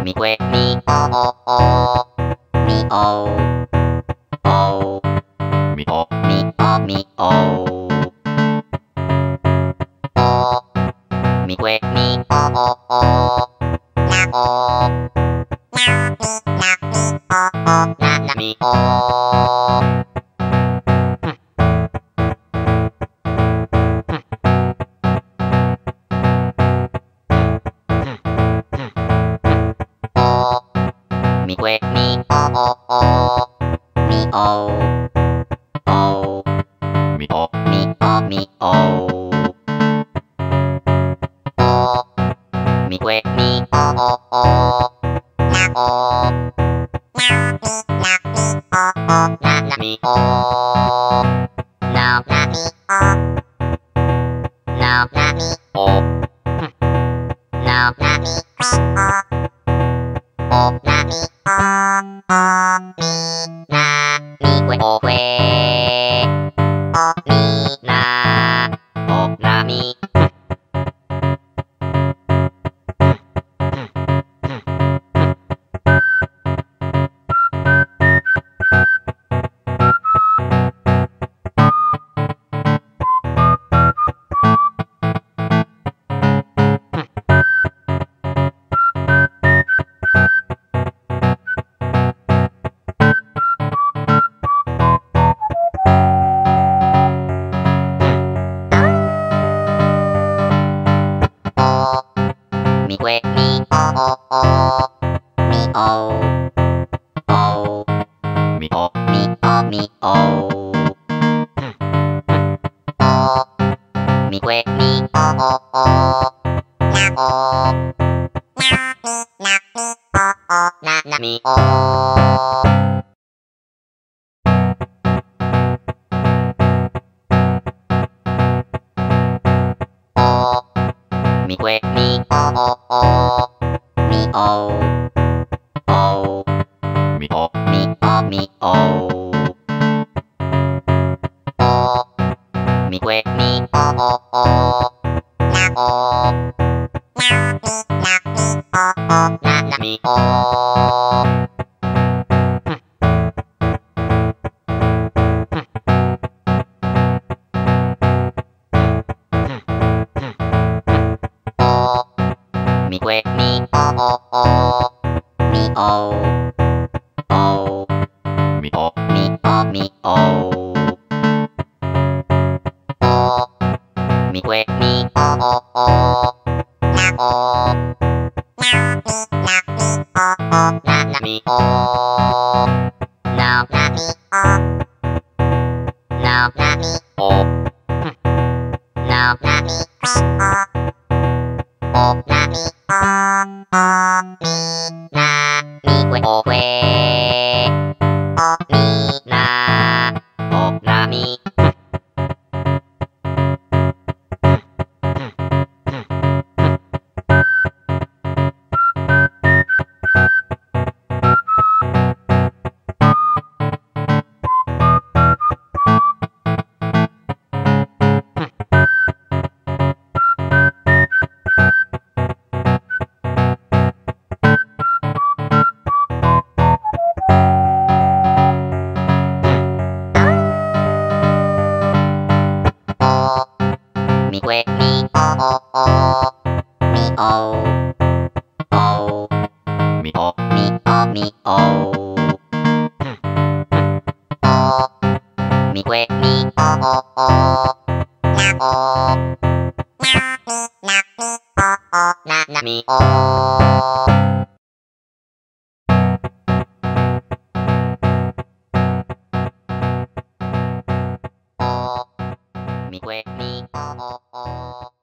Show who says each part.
Speaker 1: mi que mi o mi o o mi o mi o mi que mi o la o la mi o mi que mi o mi o o mi o mi o mi que mi o la o la mi o la mi o la mi o la mi o la mi mi que o que o mi la mi mi que mi o mi o mi o mi o mi que mi o la o la mi o mi que mi o mi o mi o mi o mi que mi o la o la mi o mi que mi o mi o mi o mi o mi que mi o la o la mi o la mi o la mi o la mi que o que o mi la mi mi que mi o mi o mi o mi o mi que mi o la o la mi o mi que mi o